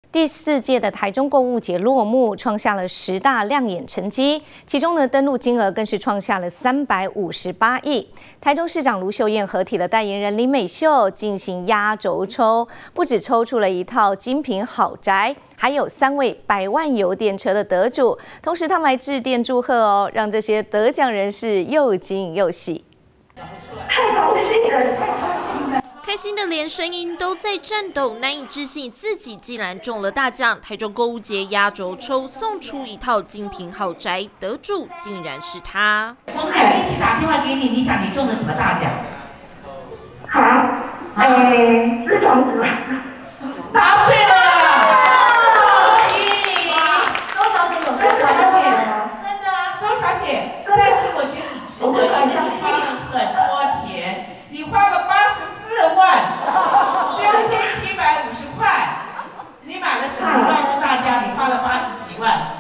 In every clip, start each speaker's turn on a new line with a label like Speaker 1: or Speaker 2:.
Speaker 1: 第4届的台中购物节落幕，创下了10大亮眼成绩，其中呢，登录金额更是创下了358亿。台中市长卢秀燕合体了代言人林美秀进行压轴抽，不止抽出了一套精品豪宅，还有3位100万油电车的得主，同时他们还致电祝贺哦，让这些得奖人士又惊又喜。
Speaker 2: 太高兴了，太高兴了！
Speaker 3: 开心的连声音都在颤抖，难以置信自己竟然中了大奖。台中购物节压轴抽送出一套精品豪宅，得主竟然是他。
Speaker 4: 我们2个一起打电话给你，你想你中了什么大奖？
Speaker 2: 好，是房子吗？
Speaker 4: 答对了，恭喜你！
Speaker 5: 周小姐有周小姐吗？
Speaker 4: 真的啊，周小姐，但是我觉得你值得，因为你花了很多钱，你花了84万6750块，你买了什么？你告诉大家，你花了80几万。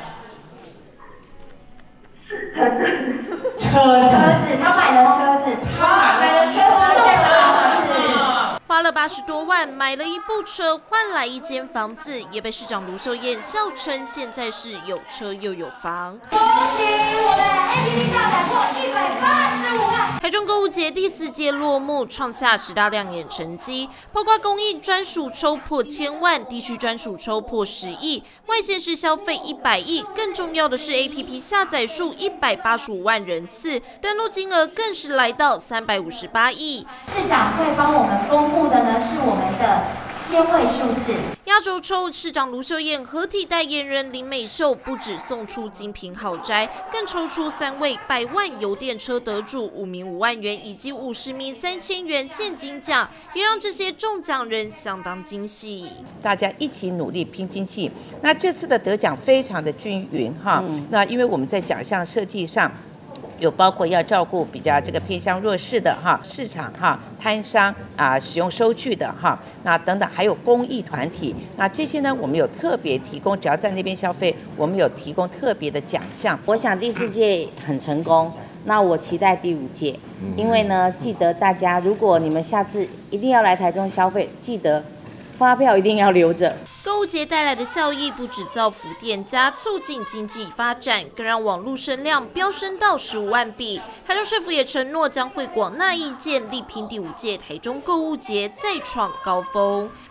Speaker 4: 车子，
Speaker 5: 他买了车子，买了车子送房子。
Speaker 3: 花了80多万买了一部车，换来一间房子，也被市长卢秀燕笑称现在是有车又有房。
Speaker 5: 恭喜我们 APP 下载破185万！
Speaker 3: 台中购物节第4届落幕，创下10大亮眼成绩，包括公益专属抽破1000万，地区专属抽破10亿，外县市消费100亿。更重要的是 ，APP 下载数185万人次，登录金额更是来到358亿。
Speaker 5: 市长会帮我们公布的呢，是我们的千位数字。
Speaker 3: 压轴抽市长卢秀燕合体代言人林美秀，不止送出精品豪宅，更抽出3位100万油电车得主，5名5万元以及50名3000元现金奖，也让这些中奖人相当惊喜。
Speaker 6: 大家一起努力拼经济。那这次的得奖非常的均匀哈，那因为我们在奖项设计上。有包括要照顾比较这个偏向弱势的哈市场哈摊商啊使用收据的哈那等等，还有公益团体，那这些呢我们有特别提供，只要在那边消费，我们有提供特别的奖项。
Speaker 7: 我想第4届很成功，那我期待第5届，因为呢记得大家如果你们下次一定要来台中消费，记得发票一定要留着。
Speaker 3: 购物节带来的效益不止造福店家，促进经济发展，更让网络声量飙升到15万笔。台中市府也承诺将会广纳意见，力拼第5届台中购物节再创高峰。